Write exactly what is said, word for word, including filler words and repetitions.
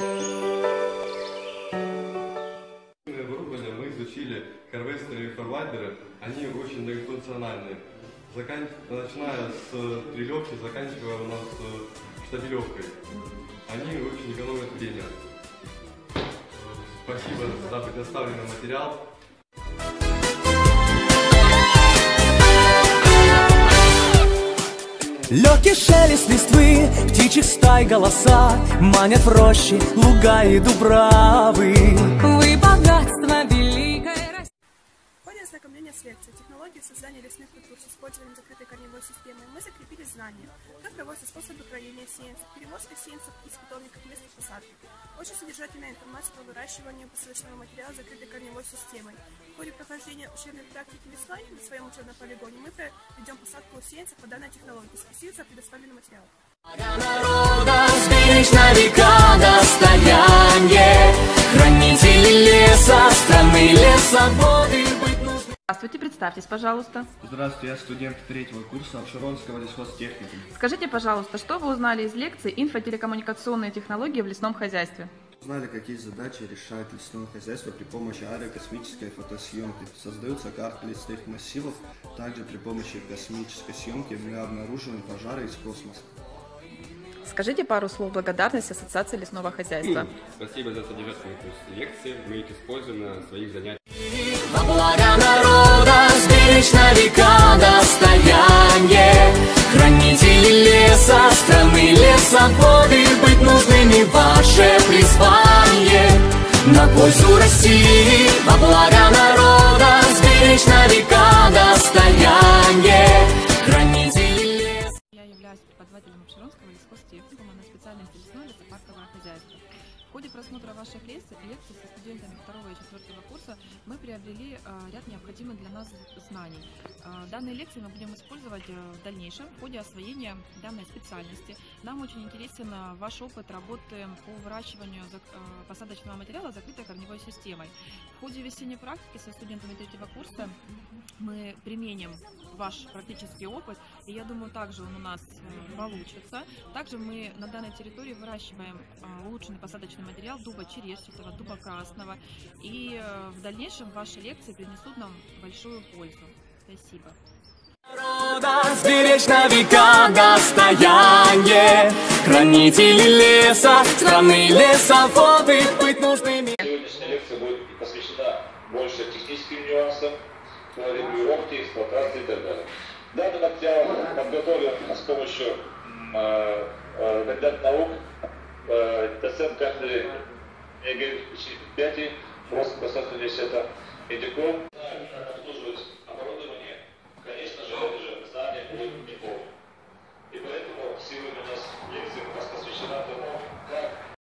Оборудование мы изучили харвестеры и форвардеры, они очень многофункциональные. Закан... Начиная с трелевки, заканчивая у нас штабелевкой. Они очень экономят время. Спасибо за предоставленный материал. Легкий шелест листвы, птичьих стай голоса манят в рощи, луга и дубравы. Вы богатство великой России. В ходе ознакомления с лекцией «Технологии создания лесных культур с использованием закрытой корневой системы» мы закрепили знания, как проводятся способы кроения сеянцев, перевозка сеянцев из питомников к месту посадки. Очень содержательная информация по выращиванию посадочного материала закрытой корневой системой. В ходе прохождения учебной практики весной на своем учебном полигоне мы проведем посадку сеянцев по данной технологии. Спасибо за предоставленный материал. Народа сберечь на века достояние, хранители леса, страны лесоводы быть нужны. Здравствуйте, представьтесь, пожалуйста. Здравствуйте, я студент третьего курса Обширонского лесхозтехникума. Скажите, пожалуйста, что вы узнали из лекции «Инфотелекоммуникационные технологии в лесном хозяйстве»? Узнали, какие задачи решает лесное хозяйство при помощи аэрокосмической фотосъемки. Создаются карты лесных массивов. Также при помощи космической съемки мы обнаруживаем пожары из космоса. Скажите пару слов благодарности Ассоциации лесного хозяйства. Спасибо за содержательную лекцию. Мы их используем на своих занятиях. Во благо народа сберечь на века достояние, хранители леса, страны лесоводы быть нужными ваше призвание. На пользу России, во благо народа сберечь на века достояние, хранители леса. Я являюсь преподавателем Обширонского лесхозтехникума на специальности лесное лесопарковое хозяйство. В ходе просмотра ваших лекций, лекций со студентами второго и четвертого курса мы приобрели э, ряд необходимых для нас знаний. Э, данные лекции мы будем использовать э, в дальнейшем в ходе освоения данной специальности. Нам очень интересен э, ваш опыт работы по выращиванию э, посадочного материала закрытой корневой системой. В ходе весенней практики со студентами третьего курса мы применим ваш практический опыт, и я думаю, также он у нас э, получится. Также мы на данной территории выращиваем э, улучшенный посадочный материал дуба черешчатого, дуба красного, и э, в дальнейшем ваши лекции принесут нам большую пользу. Спасибо. Народа сберечь на века достояние, хранители леса, страны лесоводы быть нужными. Сегодняшняя лекция будет посвящена больше техническим нюансам, регулировки, эксплуатации и так далее. Данный материал подготовлен с помощью э, э, кандидата наук, э, доцент кафедры Игорь Пяти, Московского государственного университета Медиков.